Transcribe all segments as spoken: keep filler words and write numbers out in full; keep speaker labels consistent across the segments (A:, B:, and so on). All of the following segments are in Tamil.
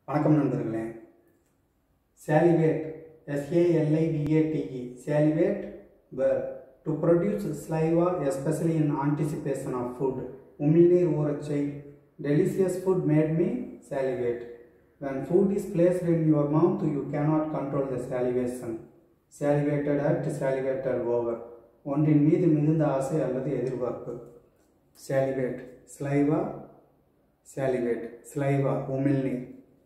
A: வணக்கம் நண்பர்களே. salivate, S A L I V A T E, salivate verb to produce saliva especially in anticipation of food. உமிழ்நீர் ஊறச்செய். Delicious food made me salivate. When food is placed in your mouth, you cannot control the salivation. Salivated at, salivated over. ஒன்றின் மீது மிகுந்த ஆசை அல்லது எதிர்பார்ப்பு. Salivate, saliva, salivate, saliva, உமிழ்நீர்.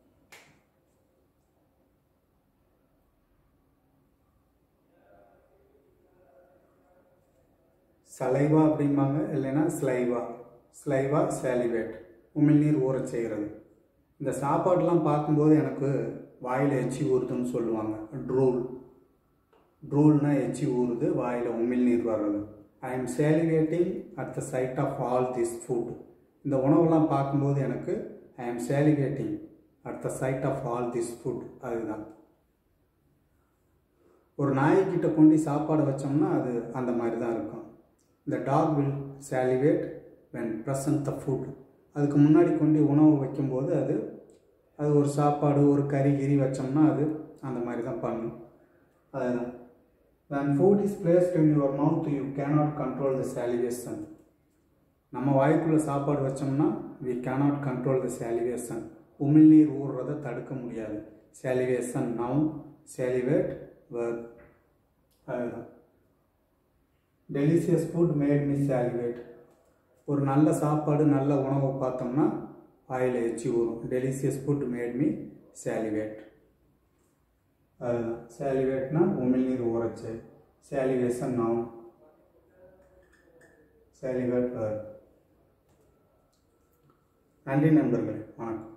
A: சலைவா அப்படிம்பாங்க, இல்லைன்னா ஸ்லைவா. ஸ்லைவா, சாலிவேட், உமிழ்நீர் ஊறச் செய்கிறது. இந்த சாப்பாடெலாம் பார்க்கும்போது எனக்கு வாயில் எச்சி ஊறுதுன்னு சொல்லுவாங்க. ட்ரூல் ட்ரூல்னா எச்சி ஊறுது, வாயில் உமிழ்நீர் வர்றது. I am salivating at the sight of all this food. இந்த உணவெல்லாம் பார்க்கும்போது எனக்கு I am salivating at the sight of all this food. அதுதான். ஒரு நாய்கிட்ட கொண்டு சாப்பாடு வச்சோம்னா அது அந்த மாதிரி தான் இருக்கும். The dog will salivate when present the food. அதுக்கு முன்னாடி கொண்டு உணவு வைக்கும்போது அது அது ஒரு சாப்பாடு ஒரு கறி கிரி வச்சோம்னா அது அந்த மாதிரி தான் பண்ணும். அதுதான். When food is placed in your mouth, you cannot control the salivation. நம்ம வாய்க்குள்ள சாப்பாடு வச்சோம்னா we cannot control the salivation. உமிழ்நீர் ஊறுறதை தடுக்க முடியாது. Salivation noun, salivate verb. அதுதான். Delicious food made me salivate. ஒரு நல்ல சாப்பாடு நல்ல உணவு பார்த்தோம்னா வாயில் எச்சி ஊறும். Delicious food made me salivate. அதுதான். சாலிவேட்னா உமிழ்நீர் ஊறச்சு. சாலிவேஷன் நவுன், சாலிவேட். நன்றி நண்பர்களே, வணக்கம்.